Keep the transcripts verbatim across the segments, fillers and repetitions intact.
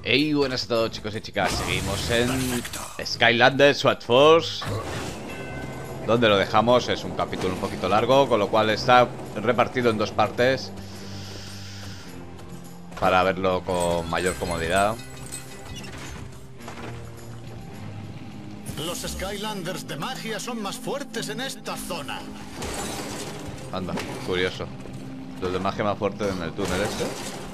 Hey, buenas a todos, chicos y chicas. Seguimos en Skylanders Sword Force. Donde lo dejamos es un capítulo un poquito largo, con lo cual está repartido en dos partes para verlo con mayor comodidad. Los Skylanders de magia son más fuertes en esta zona. Anda, curioso. Los de magia más fuertes en el túnel este.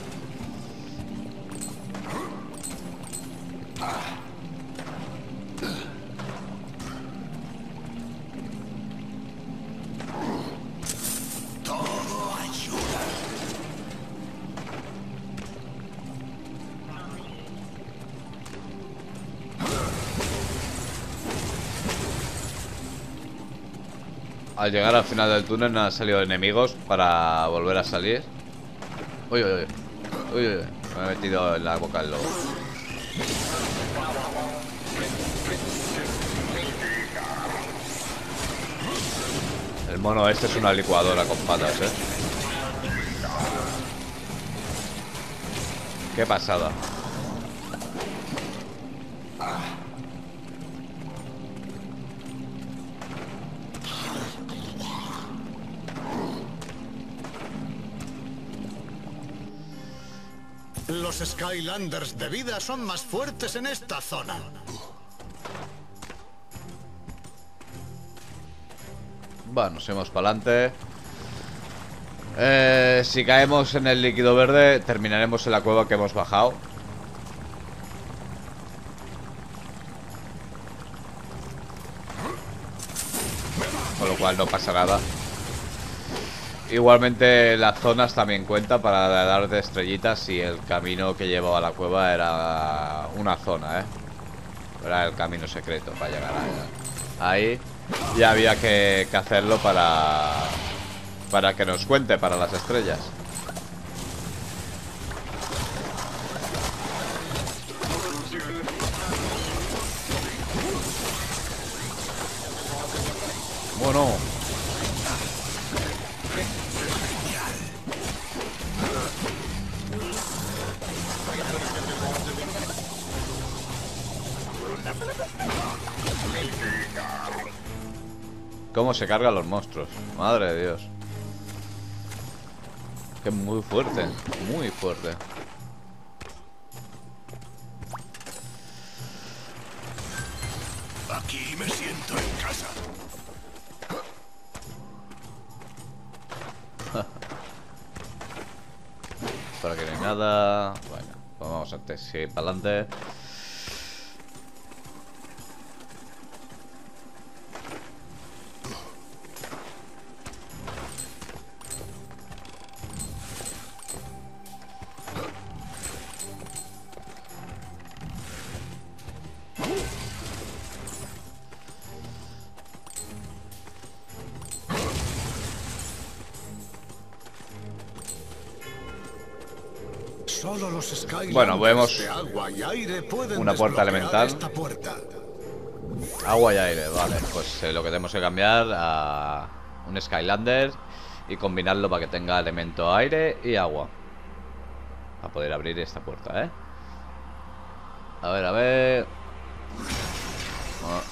Todo ayuda. Al llegar al final del túnel no han salido enemigos para volver a salir. Uy, uy, uy. Uy, uy, uy. Me he metido en la boca del lobo. El mono este es una licuadora con patas, eh. Qué pasada. Los Skylanders de vida son más fuertes en esta zona. Bueno, nos vamos para adelante. eh, Si caemos en el líquido verde, terminaremos en la cueva que hemos bajado. Con lo cual no pasa nada. Igualmente las zonas también cuentan para dar de estrellitas. Y el camino que llevaba a la cueva era una zona, ¿eh? Era el camino secreto para llegar a ahí. Ya había que, que hacerlo para Para que nos cuente para las estrellas. Bueno, cómo se cargan los monstruos. Madre de Dios. Que es muy fuerte. Muy fuerte. Aquí me siento en casa. Por aquí no hay nada. Bueno, pues vamos a seguir para adelante. Solo los Skylanders Bueno, vemos de agua y aire pueden una puerta desbloquear elemental. esta puerta. Agua y aire, vale. Pues eh, lo que tenemos que cambiar a un Skylander y combinarlo para que tenga elemento aire y agua. Para poder abrir esta puerta, ¿eh? A ver, a ver. Oh.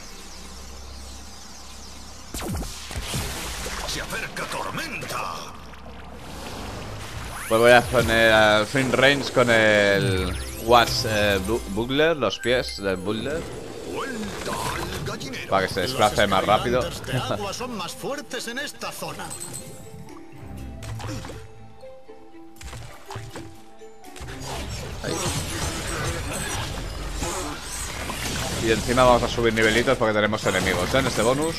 Se acerca tormenta. Pues voy a poner al Fin Range con el Watch eh, bu Bugler, los pies del Bugler. Vuelta al gallinero. Para que se desplace más rápido. Los Skylanders de agua son más fuertes en esta zona. Ahí. Y encima vamos a subir nivelitos porque tenemos enemigos, ¿eh? En este bonus.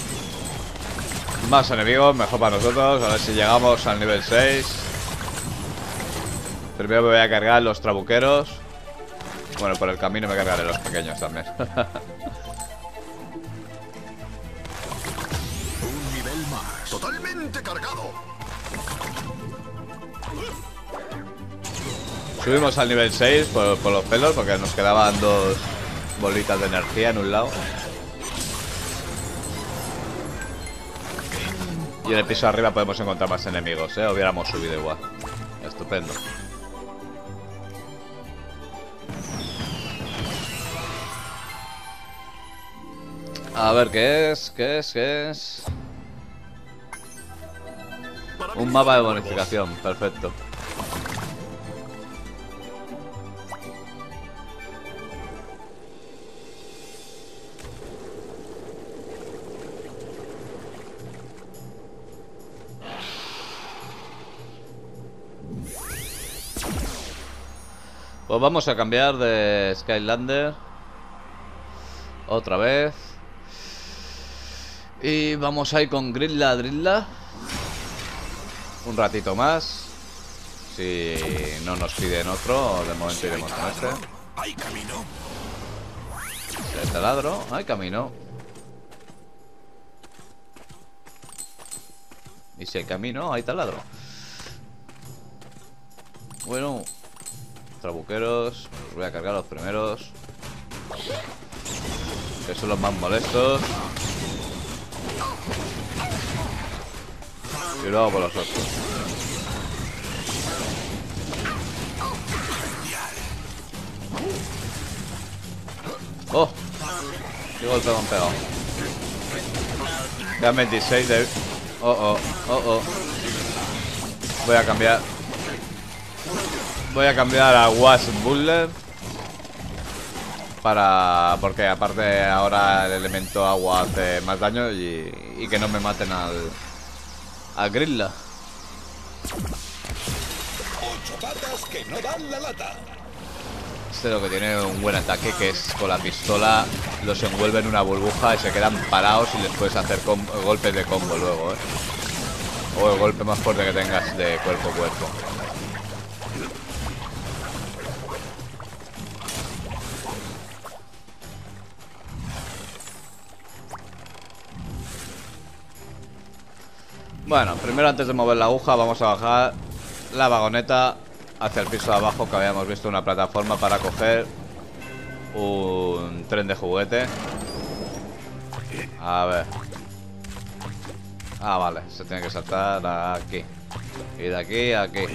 Más enemigos, mejor para nosotros. A ver si llegamos al nivel seis. Primero me voy a cargar los trabuqueros. Bueno, por el camino me cargaré los pequeños también. Un nivel más. Totalmente cargado. Subimos al nivel seis por, por los pelos, porque nos quedaban dos bolitas de energía en un lado. Y en el piso de arriba podemos encontrar más enemigos, ¿eh? Hubiéramos subido igual. Estupendo. A ver, ¿qué es? ¿Qué es? ¿Qué es? Un mapa de bonificación, perfecto. Pues vamos a cambiar de Skylander otra vez. Y vamos a ir con Grilla Drilla un ratito más. Si no nos piden otro, de momento iremos con este. Hay camino. El taladro, hay camino. Y si hay camino, hay taladro. Bueno, trabuqueros, os voy a cargar los primeros, que son los más molestos. Y luego por los otros. ¡Oh! ¡Qué golpe me han pegado! Quedan veintiséis de... ¡Oh, oh! ¡Oh, oh! Voy a cambiar. Voy a cambiar a Wasp Butler. Para... Porque aparte ahora el elemento agua hace más daño y, y que no me maten al... al Grilla. Ocho patas que no dan la lata. Este es lo que tiene un buen ataque, que es con la pistola los envuelve en una burbuja y se quedan parados y les puedes hacer golpes de combo luego, ¿eh? O el golpe más fuerte que tengas de cuerpo a cuerpo. Bueno, primero antes de mover la aguja vamos a bajar la vagoneta hacia el piso de abajo, que habíamos visto una plataforma para coger un tren de juguete. A ver. Ah, vale, se tiene que saltar aquí. Y de aquí a aquí.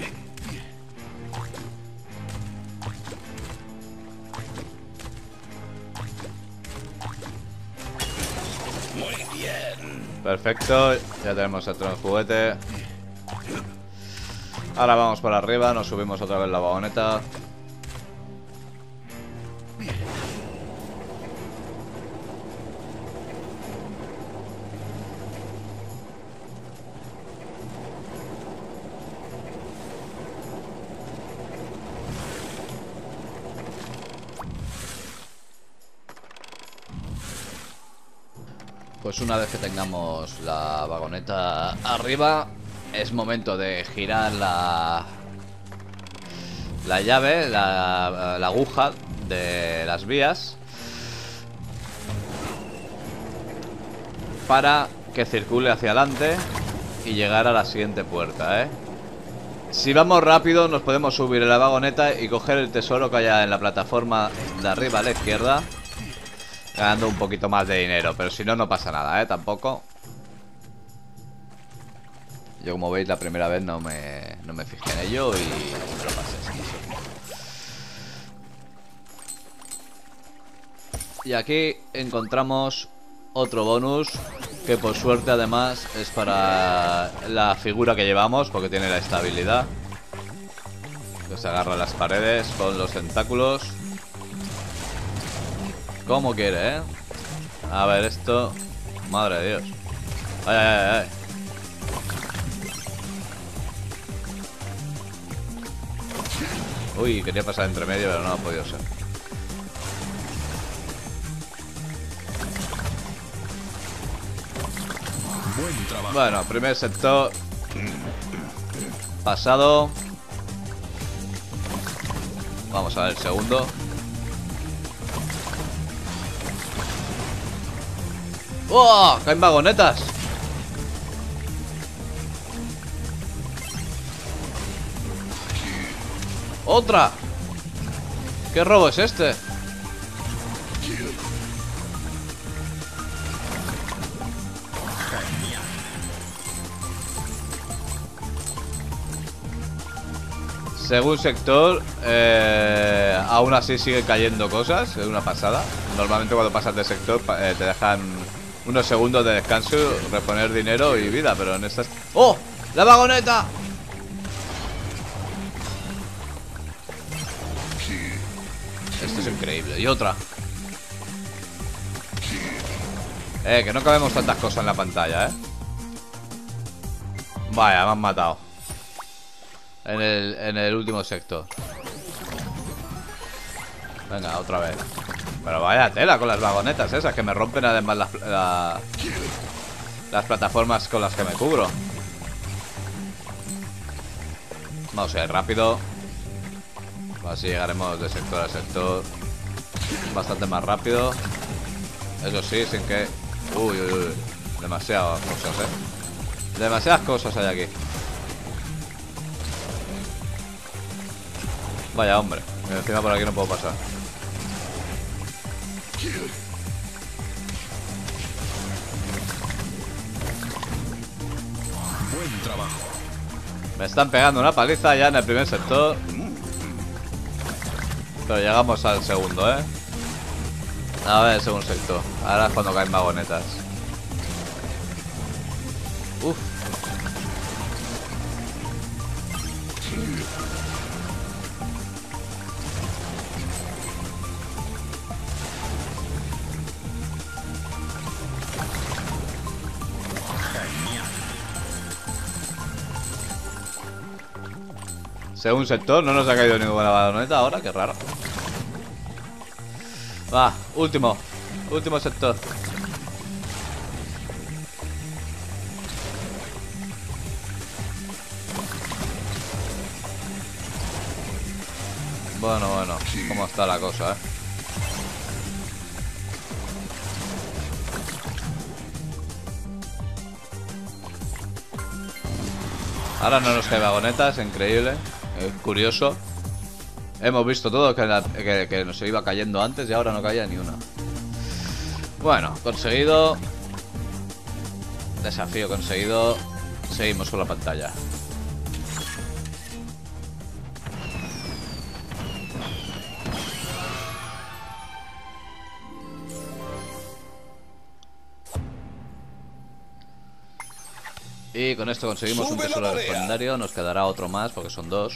Muy bien. Perfecto, ya tenemos el tren de juguete. Ahora vamos para arriba, nos subimos otra vez la vagoneta. Pues una vez que tengamos la vagoneta arriba, es momento de girar la, la llave, la, la aguja de las vías, para que circule hacia adelante y llegar a la siguiente puerta, ¿eh? Si vamos rápido nos podemos subir en la vagoneta y coger el tesoro que haya en la plataforma de arriba a la izquierda, ganando un poquito más de dinero, pero si no, no pasa nada, ¿eh? Tampoco. Yo, como veis, la primera vez no me, no me fijé en ello y me lo pasé. Y aquí encontramos otro bonus, que por suerte además es para la figura que llevamos, porque tiene la estabilidad, que se agarra a las paredes con los tentáculos como quiere, ¿eh? A ver esto. Madre de Dios. Ay, ay, ay, ay. Uy, quería pasar entre medio, pero no ha podido ser. Buen trabajo. Bueno, primer sector pasado. Vamos a ver el segundo. ¡Oh! ¡Caen vagonetas! ¡Otra! ¿Qué robo es este? Según sector, eh, aún así sigue cayendo cosas. Es una pasada. Normalmente cuando pasas de sector eh, te dejan unos segundos de descanso, reponer dinero y vida. Pero en estas... ¡Oh! ¡La vagoneta! Esto es increíble. Y otra. Eh, que no cabemos tantas cosas en la pantalla, eh. Vaya, me han matado. En el, en el último sector. Venga, otra vez. Pero vaya tela con las vagonetas esas, que me rompen además las, la, las plataformas con las que me cubro. Vamos a ir rápido. Así llegaremos de sector a sector bastante más rápido. Eso sí, sin que... Uy, uy, uy. Demasiadas cosas, eh. Demasiadas cosas hay aquí. Vaya hombre, encima por aquí no puedo pasar. Buen trabajo. Me están pegando una paliza ya en el primer sector. Pero llegamos al segundo, ¿eh? A ver, el segundo sector. Ahora es cuando caen vagonetas. Uf. Según sector, no nos ha caído ninguna vagoneta ahora, qué raro. Va, último. Último sector. Bueno, bueno, cómo está la cosa, eh. Ahora no nos cae vagonetas, increíble. Es curioso. Hemos visto todo que, la, que, que nos iba cayendo antes y ahora no caía ni una. Bueno, conseguido. Desafío conseguido. Seguimos con la pantalla. Y con esto conseguimos un tesoro legendario. Nos quedará otro más porque son dos.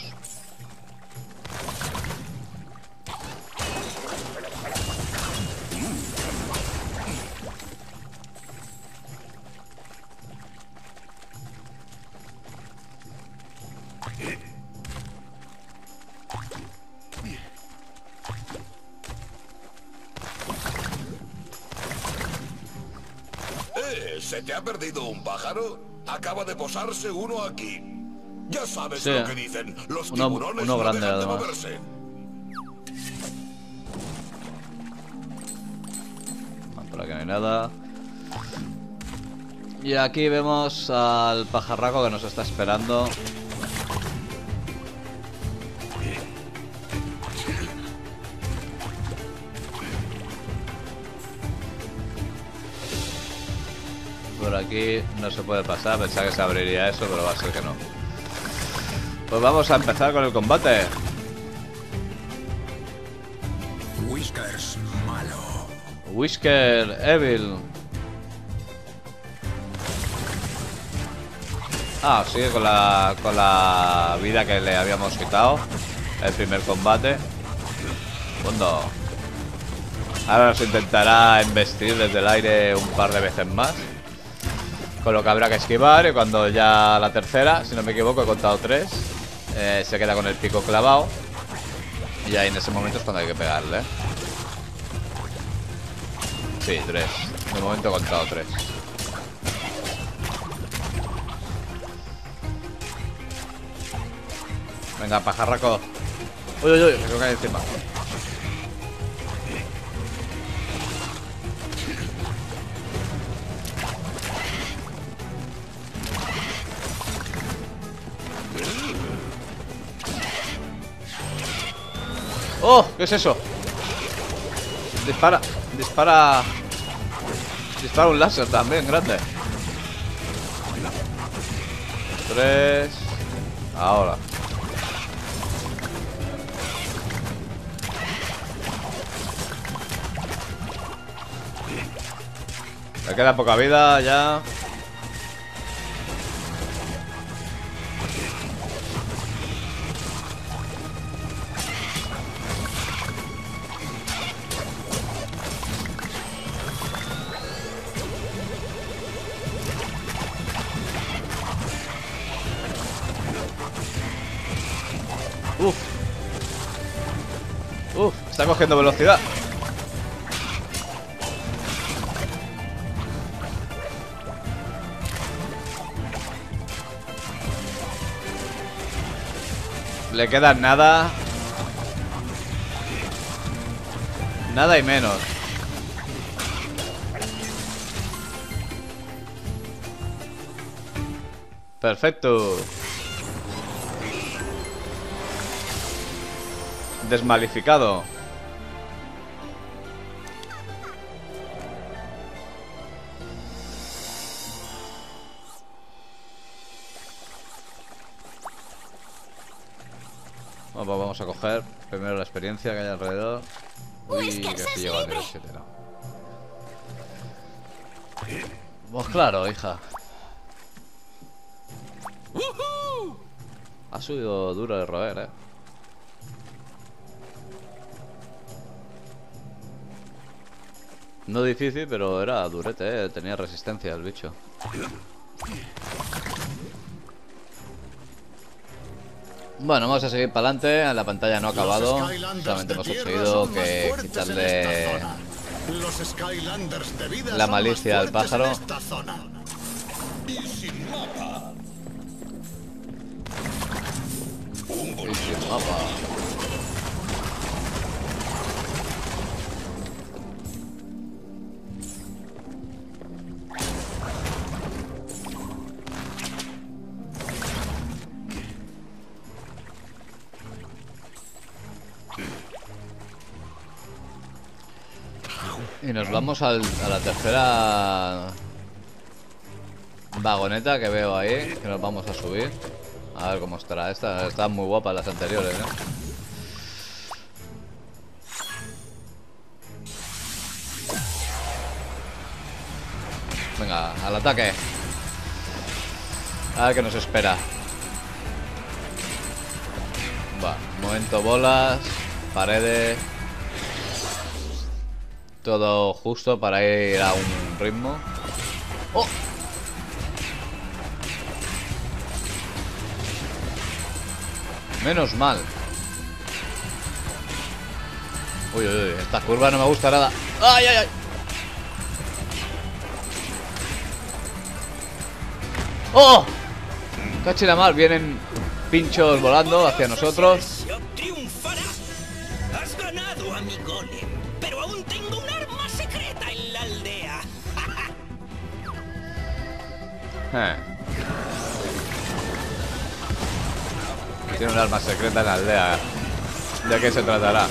Eh, ¿se te ha perdido un pájaro? Acaba de posarse uno aquí. Ya sabes Sí, lo que dicen. Los uno, tiburones uno no grande dejan de además. moverse. Por aquí no hay nada. Y aquí vemos al pajarraco que nos está esperando. Por aquí no se puede pasar. Pensaba que se abriría eso, pero va a ser que no. Pues vamos a empezar con el combate. Whiskers malo. Whisker Evil. Ah, sigue con la, con la vida que le habíamos quitado. El primer combate. Segundo. Ahora nos intentará embestir desde el aire un par de veces más. Con lo que habrá que esquivar. Y cuando ya la tercera, si no me equivoco, he contado tres, eh, se queda con el pico clavado. Y ahí en ese momento es cuando hay que pegarle. Sí, tres. De momento he contado tres. Venga, pajarraco. Uy, uy, uy, me cae encima. ¡Oh! ¿Qué es eso? Dispara, dispara. Dispara un láser también, grande. Tres. Ahora. Me queda poca vida ya. Uf. Uf, está cogiendo velocidad. Le queda nada. Nada y menos. Perfecto. Desmalificado. Bueno, vamos a coger primero la experiencia que hay alrededor. Uy, que se lleva a nivel siete, no. Pues claro, hija. Ha subido duro de roer, eh. No difícil, pero era durete, eh. Tenía resistencia el bicho. Bueno, vamos a seguir para adelante. La pantalla no ha acabado. Solamente hemos conseguido que quitarle la malicia al pájaro. Y sin mapa. Y sin mapa. Y nos vamos al, a la tercera vagoneta que veo ahí, que nos vamos a subir. A ver cómo estará. Esta está muy guapa las anteriores, ¿no? Venga, al ataque. A ver qué nos espera. Va, momento bolas, paredes. Todo justo para ir a un ritmo. ¡Oh! Menos mal. Uy, uy, uy, esta curva no me gusta nada. ¡Ay, ay, ay! ¡Oh! Cachila mal, vienen pinchos volando hacia nosotros. Triunfará. Has ganado a mi golem, pero aún tengo un arma secreta en la aldea. Eh. Tiene un arma secreta en la aldea. ¿De qué se tratará?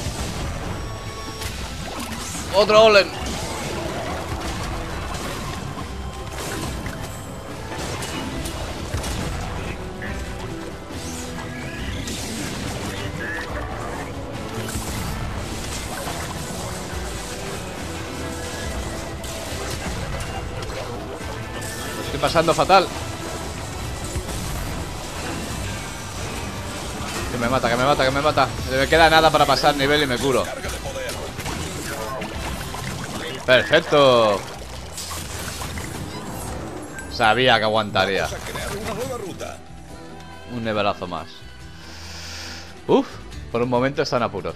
¡Otro golem! Lo estoy pasando fatal. Que me mata, que me mata, que me mata. No me queda nada para pasar nivel y me curo. Perfecto. Sabía que aguantaría. Un nivelazo más. Uf, por un momento están apuros.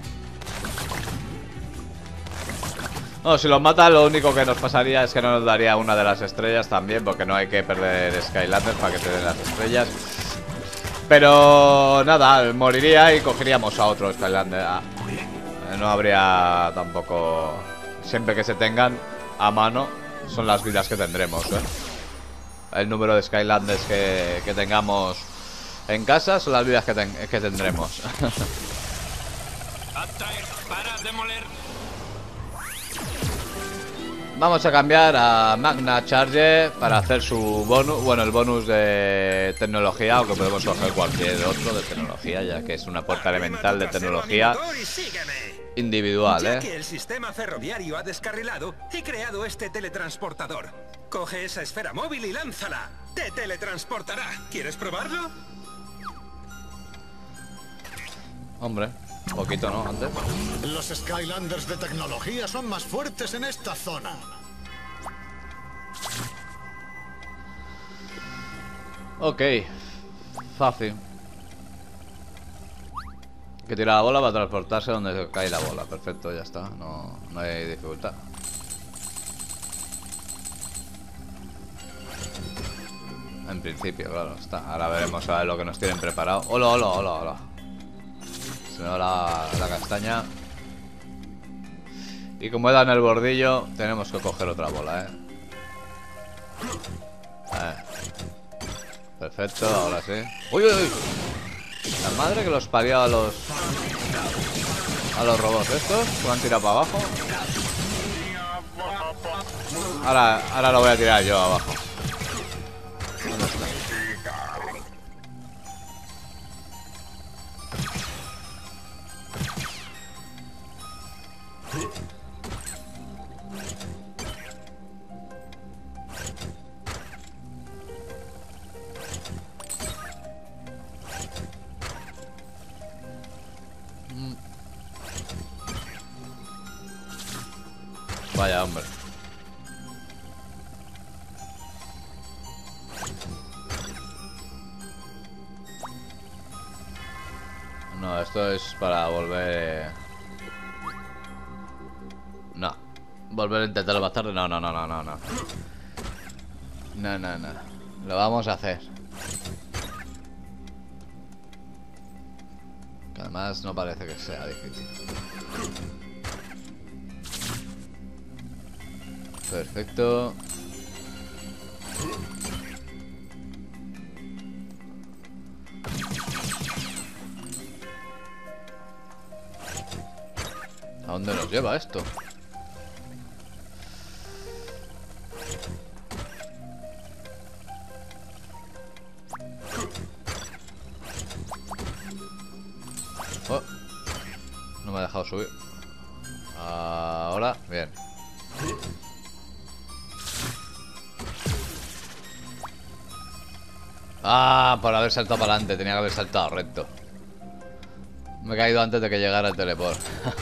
No, si los mata, lo único que nos pasaría es que no nos daría una de las estrellas también, porque no hay que perder Skylanders para que te den las estrellas. Pero nada, moriría y cogeríamos a otro Skylander. No habría tampoco... Siempre que se tengan a mano son las vidas que tendremos, ¿eh? El número de Skylanders que, que tengamos en casa son las vidas que, ten, que tendremos. Para demoler. Vamos a cambiar a Magna Charge para hacer su bonus. Bueno, el bonus de tecnología, aunque podemos coger cualquier otro de tecnología, ya que es una puerta elemental de tecnología individual, Ya ¿eh? que el sistema ferroviario ha descarrilado, he creado este teletransportador. Coge esa esfera móvil y lánzala. Te teletransportará. ¿Quieres probarlo? Hombre, un poquito, ¿no? Antes. Los Skylanders de tecnología son más fuertes en esta zona. Ok. Fácil. Que tira la bola para transportarse donde cae la bola. Perfecto, ya está. No, no hay dificultad. En principio, claro, está. Ahora veremos a ver lo que nos tienen preparado. Hola, hola, hola, hola. Se me va la, la castaña. Y como he dado en el bordillo, tenemos que coger otra bola, ¿eh? eh. Perfecto, ahora sí. ¡Uy, uy, uy! La madre que los parió a los... A los robots estos. Se van a tirar para abajo. Ahora, ahora lo voy a tirar yo abajo. ¿Dónde está? Vaya, hombre. No, esto es para volver... No. Volver a intentarlo más tarde. No, no, no, no, no, no. No, no, no. Lo vamos a hacer. Que además no parece que sea difícil. Perfecto. ¿A dónde nos lleva esto? Oh, no me ha dejado subir. Ahora, bien. Ah, por haber saltado para adelante. Tenía que haber saltado recto. Me he caído antes de que llegara el teleport.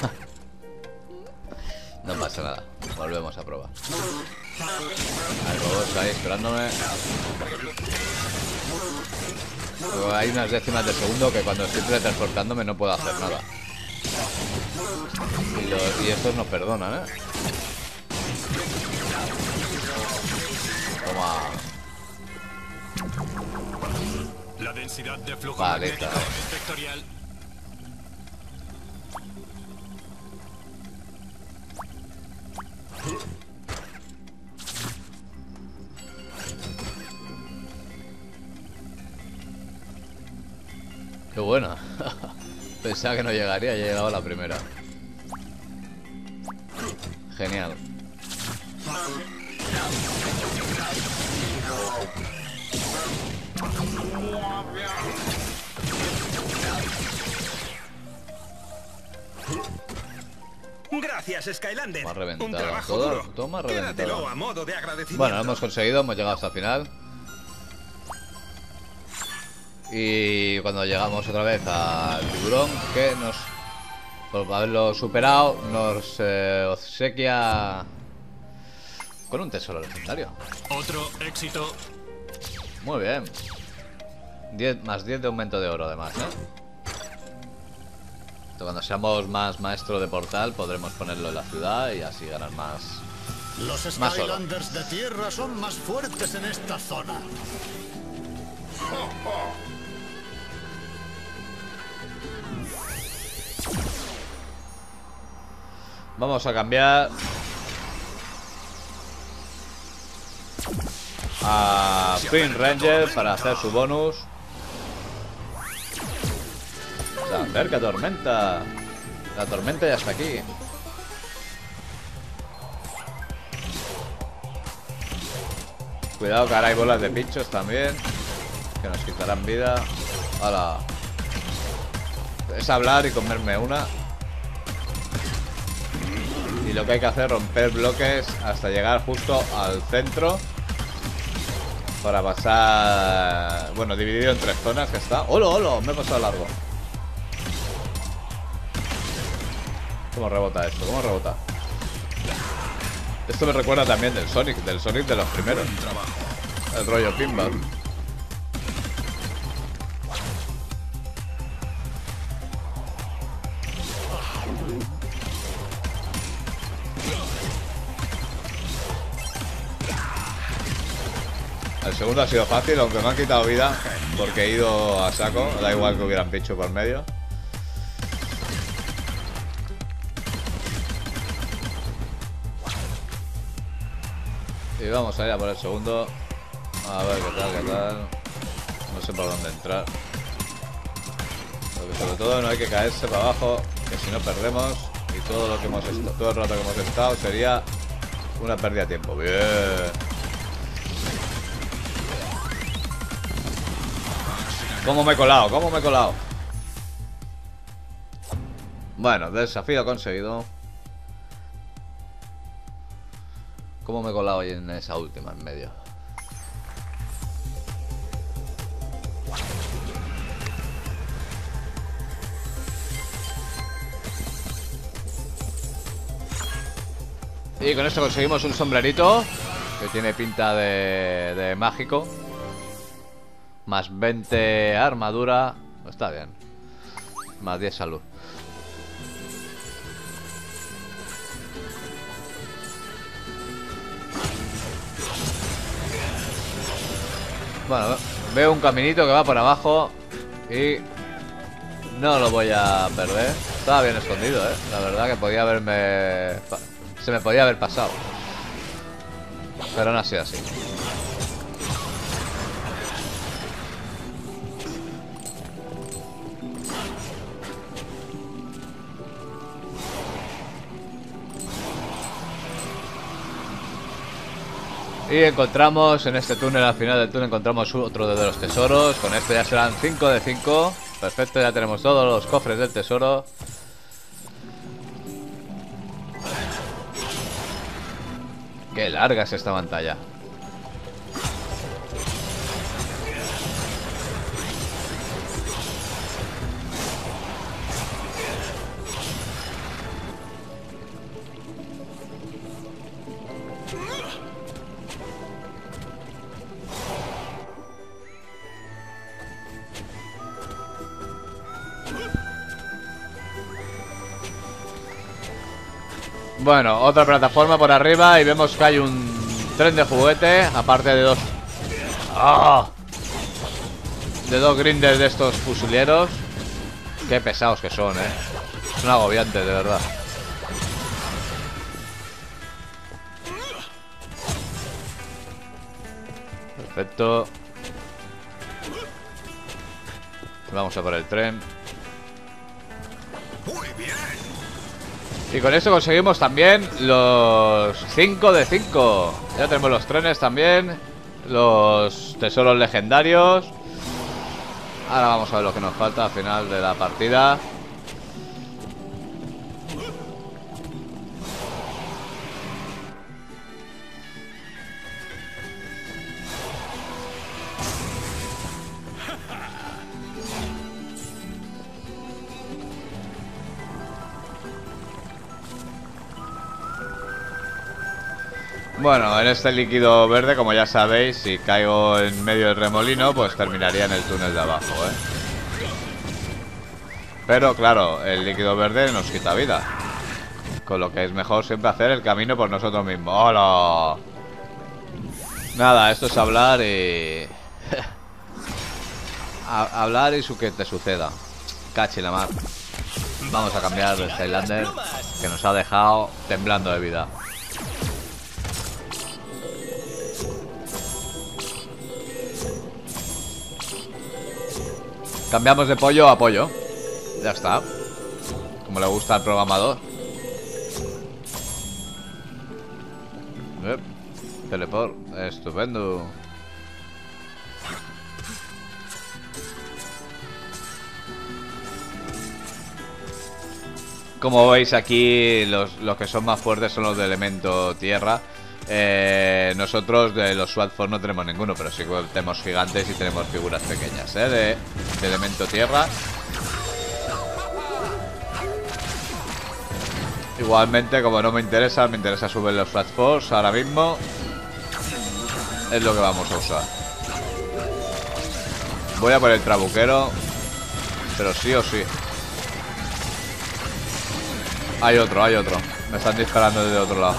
No pasa nada. Volvemos a probar. Hay robots ahí esperándome. Pero hay unas décimas de segundo que cuando estoy teletransportándome no puedo hacer nada. Y, los, y estos nos perdonan, ¿eh? Toma. La densidad de flujo Vale, magnético está. es vectorial. Qué buena. Pensaba que no llegaría y he llegado a la primera. Genial. Gracias, Skylander. Me ha reventado Un trabajo todo, duro. todo me ha reventado. Quédatelo a modo de agradecimiento. Bueno, lo hemos conseguido, hemos llegado hasta el final. Y cuando llegamos otra vez al tiburón, que nos, por haberlo superado, nos eh, obsequia con un tesoro legendario. Otro éxito. Muy bien. diez más diez de aumento de oro además, ¿eh? Cuando seamos más maestro de portal podremos ponerlo en la ciudad y así ganar más. Los Más oro. Skylanders de tierra son más fuertes en esta zona. Vamos a cambiar a Pink Ranger para hacer su bonus. Se acerca tormenta. La tormenta ya está aquí. Cuidado que ahora hay bolas de bichos también, que nos quitarán vida. Hola. Es hablar y comerme una. Y lo que hay que hacer es romper bloques hasta llegar justo al centro. Para pasar... Bueno, dividido en tres zonas que está. ¡Holo, holo! Me he pasado largo. ¿Cómo rebota esto? ¿Cómo rebota? Esto me recuerda también del Sonic, del Sonic de los primeros. El rollo pinball. El segundo ha sido fácil, aunque me han quitado vida porque he ido a saco. Da igual que hubieran bicho por medio. Y vamos a ir a por el segundo. A ver qué tal, qué tal. No sé por dónde entrar. Porque sobre todo no hay que caerse para abajo, que si no perdemos. Y todo lo que hemos estado, todo el rato que hemos estado sería una pérdida de tiempo. Bien. ¿Cómo me he colado? ¿Cómo me he colado? Bueno, desafío conseguido. ¿Cómo me he colado ahí en esa última, en medio? Y con esto conseguimos un sombrerito que tiene pinta de, de mágico. Más veinte armadura. Está bien. Más diez salud. Bueno, veo un caminito que va por abajo y no lo voy a perder. Estaba bien escondido, eh. La verdad que podía haberme... Se me podía haber pasado. Pero no ha sido así. Y encontramos en este túnel, al final del túnel encontramos otro de los tesoros. Con esto ya serán cinco de cinco. Perfecto, ya tenemos todos los cofres del tesoro. Qué larga es esta pantalla. Bueno, otra plataforma por arriba y vemos que hay un tren de juguete, aparte de dos... ¡Oh! De dos grinders de estos fusileros. Qué pesados que son, eh. Son agobiantes, de verdad. Perfecto. Vamos a por el tren. Muy bien. Y con esto conseguimos también los cinco de cinco. Ya tenemos los trenes también. Los tesoros legendarios. Ahora vamos a ver lo que nos falta al final de la partida. Bueno, en este líquido verde, como ya sabéis, si caigo en medio del remolino, pues terminaría en el túnel de abajo, ¿eh? Pero claro, el líquido verde nos quita vida. Con lo que es mejor siempre hacer el camino por nosotros mismos. ¡Hola! Nada, esto es hablar y... hablar y su que te suceda. Cachi la mar. Vamos a cambiar el Skylander, que nos ha dejado temblando de vida. Cambiamos de pollo a pollo. Ya está. Como le gusta al programador. Eh, teleport. Estupendo. Como veis aquí, los, los que son más fuertes son los de elemento tierra. Eh, nosotros de los SWAT Force no tenemos ninguno, pero sí que tenemos gigantes y tenemos figuras pequeñas, ¿eh? de, de elemento tierra. Igualmente, como no me interesa, me interesa subir los SWAT Force ahora mismo. Es lo que vamos a usar. Voy a por el trabuquero, pero sí o sí. Hay otro, hay otro. Me están disparando desde otro lado.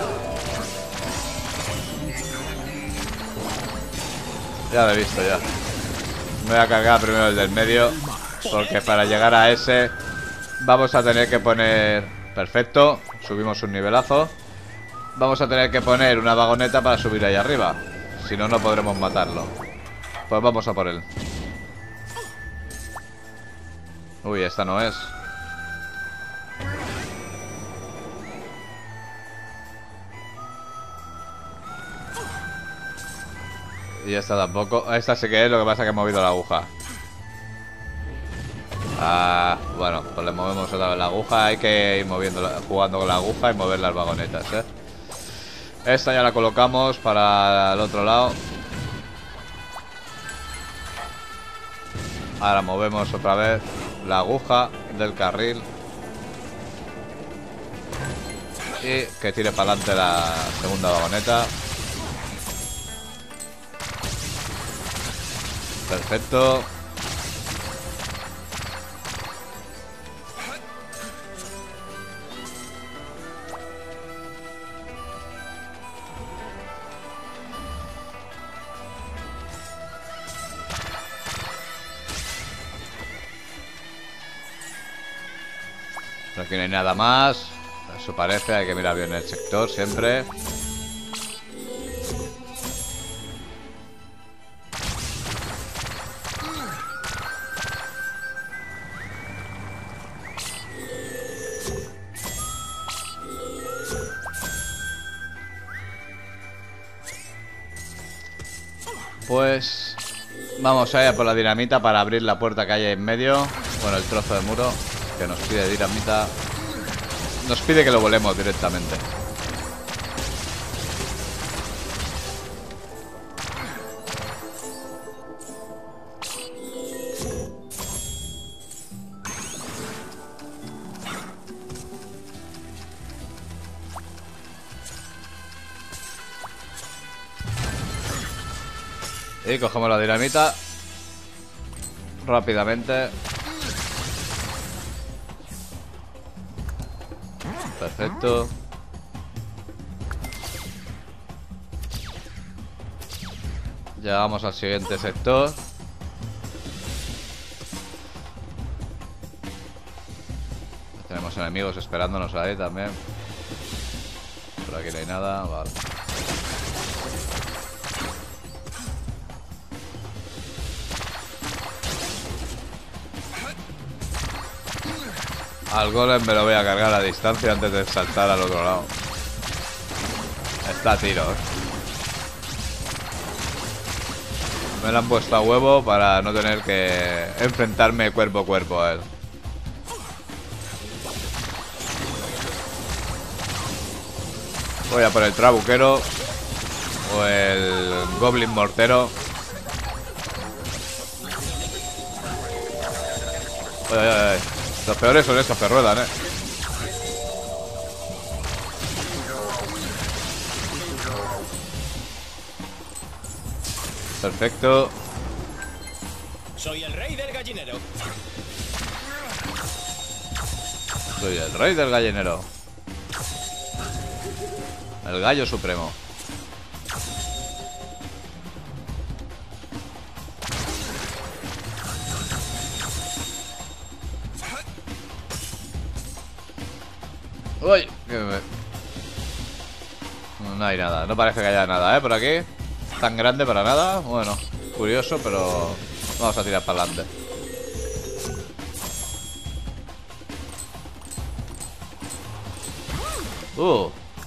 Ya lo he visto, ya. Me voy a cargar primero el del medio, porque para llegar a ese vamos a tener que poner... Perfecto, subimos un nivelazo. Vamos a tener que poner una vagoneta para subir ahí arriba. Si no, no podremos matarlo. Pues vamos a por él. Uy, esta no es. Y esta tampoco. Esta sí que es, lo que pasa que he movido la aguja. Ah, bueno, pues le movemos otra vez la aguja. Hay que ir moviendo, jugando con la aguja y mover las vagonetas, ¿eh? Esta ya la colocamos para el otro lado. Ahora movemos otra vez la aguja del carril. Y que tire para adelante la segunda vagoneta. Perfecto. Aquí no hay nada más. Eso parece, hay que mirar bien el sector siempre. Pues vamos a ir a por la dinamita para abrir la puerta que hay en medio. Bueno, el trozo de muro que nos pide dinamita. Nos pide que lo volemos directamente. Y cogemos la dinamita rápidamente. Perfecto. Llegamos al siguiente sector. Tenemos enemigos esperándonos ahí también. Por aquí no hay nada, vale. Al golem me lo voy a cargar a distancia antes de saltar al otro lado. Está a tiros. Me lo han puesto a huevo para no tener que enfrentarme cuerpo a cuerpo a él. Voy a por el trabuquero o el goblin mortero. Ay, ay, ay. Los peores son estos que ruedan, eh. Perfecto. Soy el rey del gallinero. Soy el rey del gallinero. El gallo supremo. Uy, que me... No hay nada, no parece que haya nada, ¿eh? Por aquí. Tan grande para nada. Bueno, curioso, pero vamos a tirar para adelante. Uh.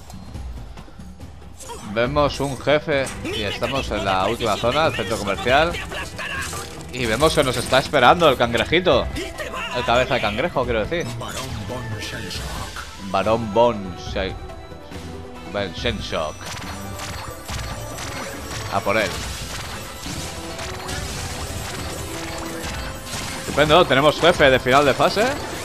Vemos un jefe y estamos en la última zona, el centro comercial. Y vemos que nos está esperando el cangrejito. El cabeza de cangrejo, quiero decir. Barón Von Shenshock. A por él. Estupendo, tenemos jefe de final de fase.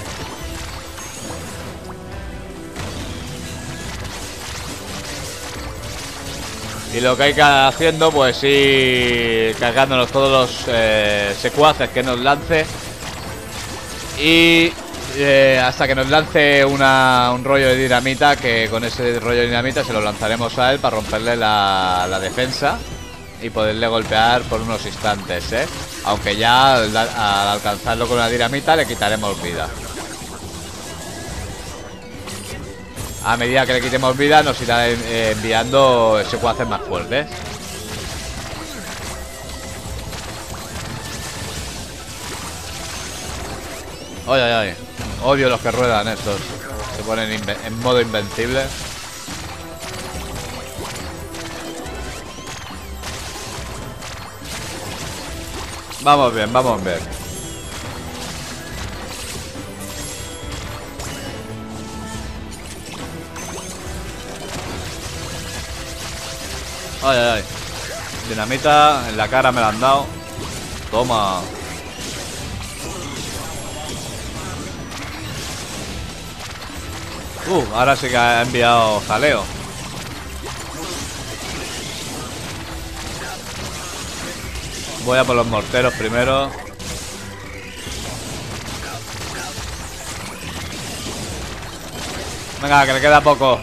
Y lo que hay que ir haciendo, pues ir cargándonos todos los eh, secuaces que nos lance. Y eh, hasta que nos lance una, un rollo de dinamita, que con ese rollo de dinamita se lo lanzaremos a él para romperle la, la defensa y poderle golpear por unos instantes, ¿eh? Aunque ya al, al alcanzarlo con la dinamita le quitaremos vida. A medida que le quitemos vida nos irá eh, enviando secuaces más fuertes. Ay, ay, ay. Odio los que ruedan estos. Se ponen en modo invencible. Vamos bien, vamos bien. Ay, ay, ay. Dinamita en la cara me la han dado. Toma. Uh, ahora sí que ha enviado jaleo. Voy a por los morteros primero. Venga, que le queda poco.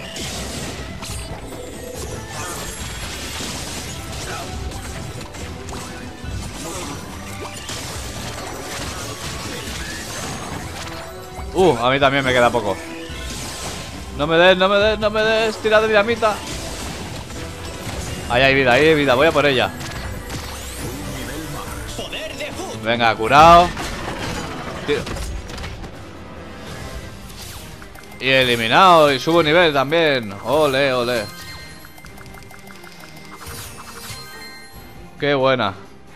Uh, a mí también me queda poco. No me des, no me des, no me des. Tira de dinamita. Ahí hay vida, ahí hay vida, voy a por ella. Venga, curado. Tiro. Y eliminado, y subo nivel también. Ole, ole. Qué buena.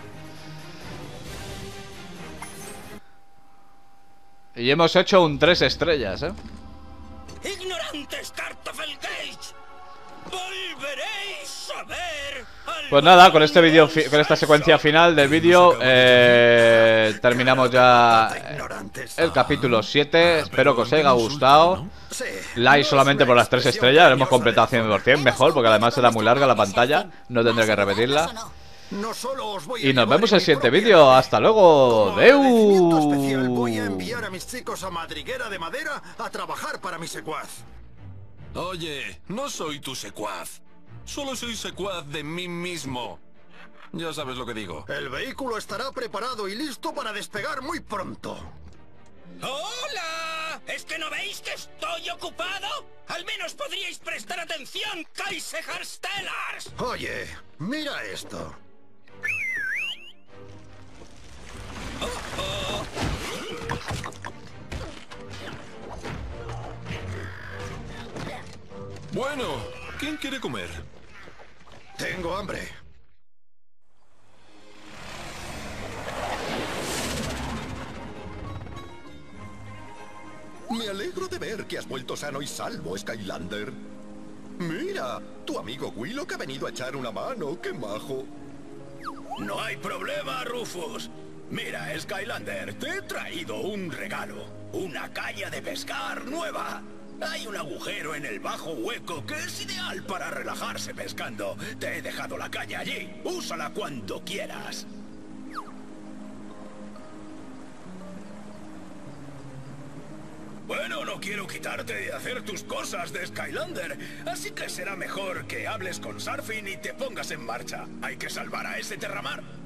Y hemos hecho un tres estrellas, ¿eh? Ignorantes Kartoffelgage, volveréis a ver. Pues nada, con este vídeo, con esta secuencia final del vídeo, eh, terminamos ya el capítulo siete. Espero que os haya gustado. Like solamente por las tres estrellas. Lo hemos completado cien por cien, mejor, porque además será muy larga la pantalla. No tendré que repetirla. No solo os voy a Y nos vemos en el siguiente propia... vídeo. Hasta luego. Como agradecimiento ¡Deu! especial, voy a enviar a mis chicos a Madriguera de Madera a trabajar para mi secuaz. Oye, no soy tu secuaz. Solo soy secuaz de mí mismo. Ya sabes lo que digo. El vehículo estará preparado y listo para despegar muy pronto. ¡Hola! ¿Es que no veis que estoy ocupado? Al menos podríais prestar atención, Kaiserstellars. Oye, mira esto. Bueno, ¿quién quiere comer? Tengo hambre. Me alegro de ver que has vuelto sano y salvo, Skylander. Mira, tu amigo Willock ha venido a echar una mano. ¡Qué majo! No hay problema, Rufus. Mira, Skylander, te he traído un regalo. Una caña de pescar nueva. Hay un agujero en el bajo hueco que es ideal para relajarse pescando. Te he dejado la caña allí. Úsala cuando quieras. Bueno, no quiero quitarte de hacer tus cosas de Skylander, así que será mejor que hables con Sarfin y te pongas en marcha. Hay que salvar a ese Terramar.